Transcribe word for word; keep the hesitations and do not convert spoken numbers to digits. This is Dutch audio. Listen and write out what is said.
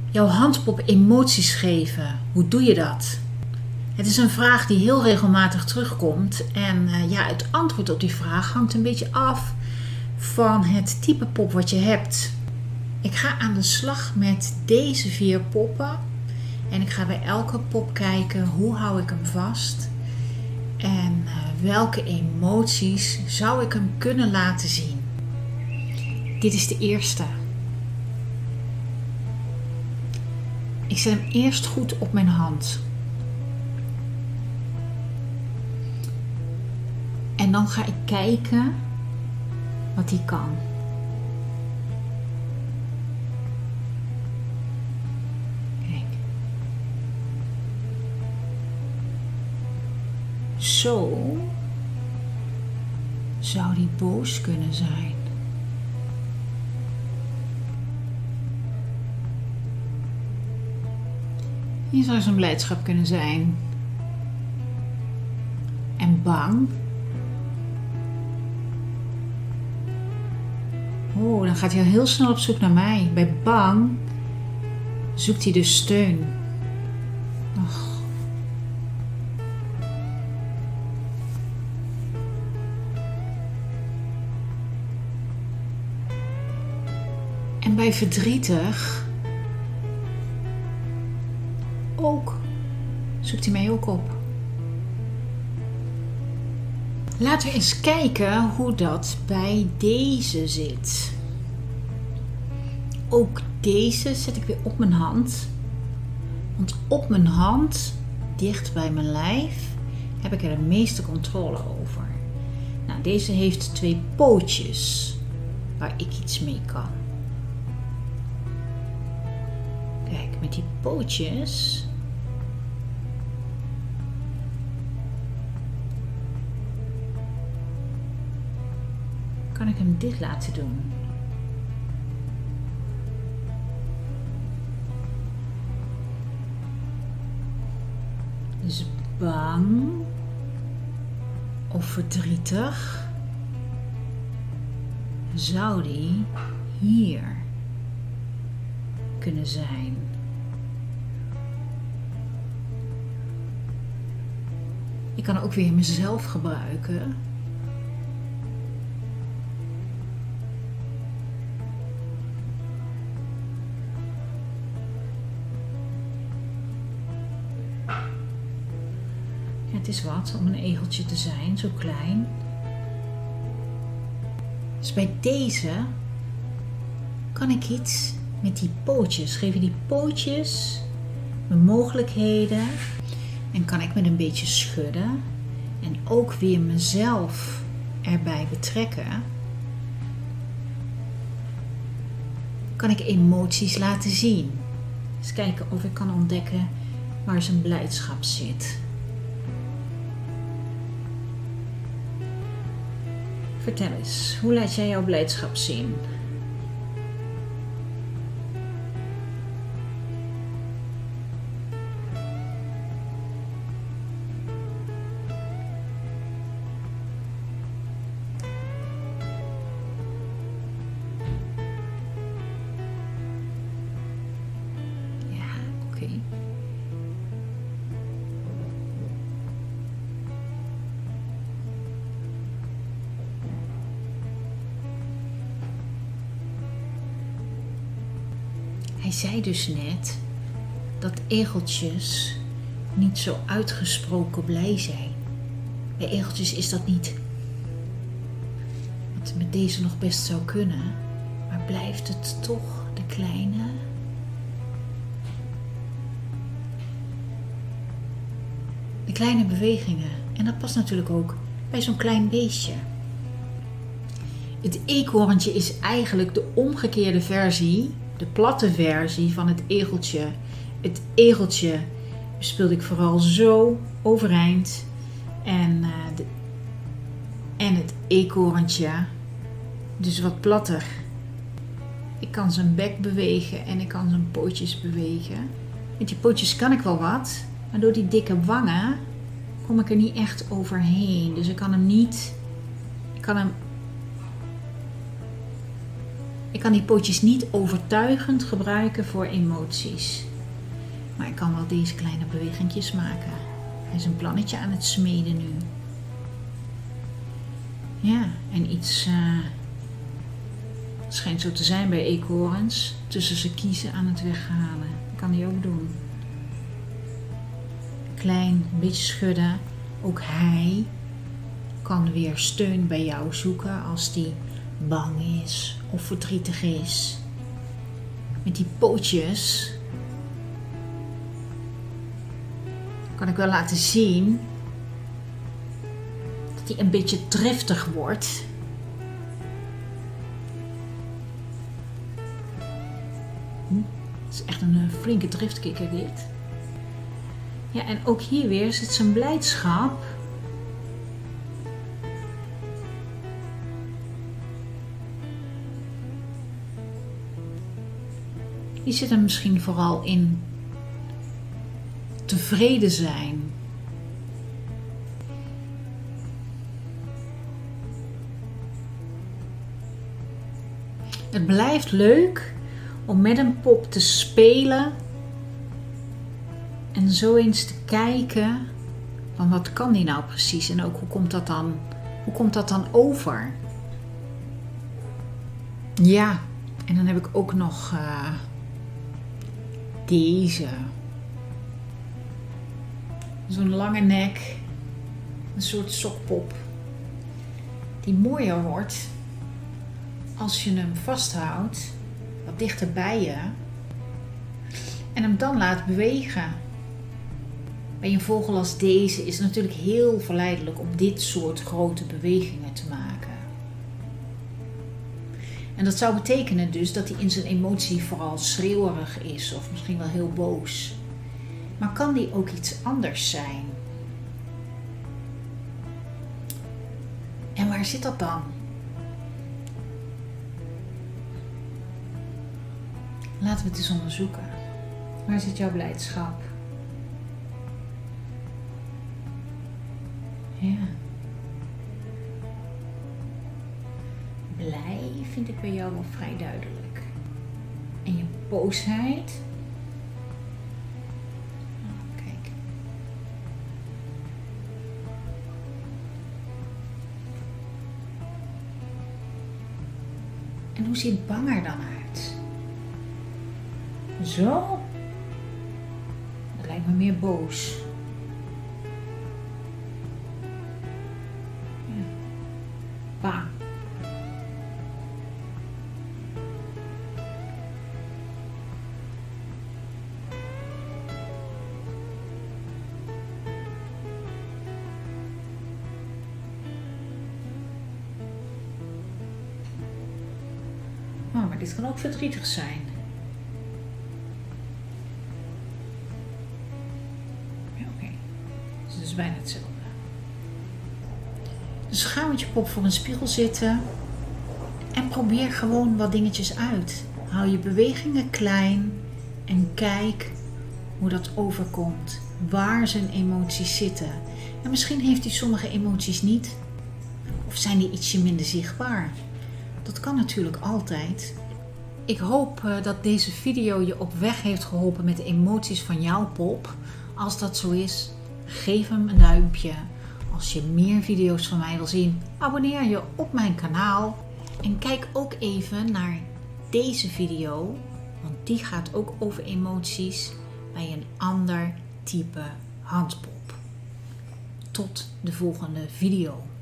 Jouw handpop emoties geven, hoe doe je dat? Het is een vraag die heel regelmatig terugkomt en uh, ja, het antwoord op die vraag hangt een beetje af van het type pop wat je hebt. Ik ga aan de slag met deze vier poppen en ik ga bij elke pop kijken hoe hou ik hem vast en uh, welke emoties zou ik hem kunnen laten zien. Dit is de eerste. Ik zet hem eerst goed op mijn hand. En dan ga ik kijken wat hij kan. Kijk. Zo zou hij boos kunnen zijn. Hier zou zijn blijdschap kunnen zijn. En bang. Oh, dan gaat hij heel snel op zoek naar mij. Bij bang zoekt hij dus steun. Och. En bij verdrietig ook zoekt hij mij ook op. Laten we eens kijken hoe dat bij deze zit. Ook deze zet ik weer op mijn hand. Want op mijn hand, dicht bij mijn lijf, heb ik er de meeste controle over. Nou, deze heeft twee pootjes waar ik iets mee kan. Kijk, met die pootjes kan ik hem dit laten doen. Dus bang of verdrietig zou die hier kunnen zijn. Ik kan ook weer mezelf gebruiken. Het is wat om een egeltje te zijn, zo klein. Dus bij deze kan ik iets met die pootjes. Geven die pootjes me mogelijkheden. En kan ik met een beetje schudden. En ook weer mezelf erbij betrekken. Kan ik emoties laten zien. Eens kijken of ik kan ontdekken waar zijn blijdschap zit. Vertel eens, hoe laat jij jouw blijdschap zien? Ja, oké. Okay. Hij zei dus net dat egeltjes niet zo uitgesproken blij zijn. Bij egeltjes is dat niet. Wat met deze nog best zou kunnen. Maar blijft het toch de kleine? De kleine bewegingen. En dat past natuurlijk ook bij zo'n klein beestje. Het eekhoorntje is eigenlijk de omgekeerde versie. De platte versie van het egeltje. Het egeltje speelde ik vooral zo overeind. En, uh, de, en het eekhoorntje dus wat platter. Ik kan zijn bek bewegen en ik kan zijn pootjes bewegen. Met die pootjes kan ik wel wat. Maar door die dikke wangen kom ik er niet echt overheen. Dus ik kan hem niet... Ik kan hem Ik kan die pootjes niet overtuigend gebruiken voor emoties. Maar ik kan wel deze kleine bewegingjes maken. Hij is een plannetje aan het smeden nu. Ja, en iets uh, schijnt zo te zijn bij eekhoorns. Tussen ze kiezen aan het weghalen. Dat kan hij ook doen. Klein, een beetje schudden. Ook hij kan weer steun bij jou zoeken als die bang is of verdrietig is. Met die pootjes kan ik wel laten zien dat hij een beetje driftig wordt. Hm, het is echt een flinke driftkikker dit. Ja, en ook hier weer zit zijn blijdschap. Die zit er misschien vooral in tevreden zijn. Het blijft leuk om met een pop te spelen en zo eens te kijken van wat kan die nou precies en ook hoe komt dat dan, hoe komt dat dan over? Ja, en dan heb ik ook nog uh, deze. Zo'n lange nek, een soort sokpop, die mooier wordt als je hem vasthoudt, wat dichter bij je, en hem dan laat bewegen. Bij een vogel als deze is het natuurlijk heel verleidelijk om dit soort grote bewegingen te maken. En dat zou betekenen dus dat hij in zijn emotie vooral schreeuwerig is of misschien wel heel boos. Maar kan die ook iets anders zijn? En waar zit dat dan? Laten we het eens onderzoeken. Waar zit jouw blijdschap? Ja. Blij vind ik bij jou wel vrij duidelijk. En je boosheid? Oh, kijk. En hoe ziet bang er dan uit? Zo? Dat lijkt me meer boos. Ja. Bang. Oh, maar dit kan ook verdrietig zijn. Ja, oké. Okay. Dus het is bijna hetzelfde. Dus ga met je pop voor een spiegel zitten en probeer gewoon wat dingetjes uit. Hou je bewegingen klein en kijk hoe dat overkomt. Waar zijn emoties zitten. En misschien heeft hij sommige emoties niet. Of zijn die ietsje minder zichtbaar. Dat kan natuurlijk altijd. Ik hoop uh, dat deze video je op weg heeft geholpen met de emoties van jouw pop. Als dat zo is, geef hem een duimpje. Als je meer video's van mij wil zien, abonneer je op mijn kanaal. En kijk ook even naar deze video, want die gaat ook over emoties bij een ander type handpop. Tot de volgende video.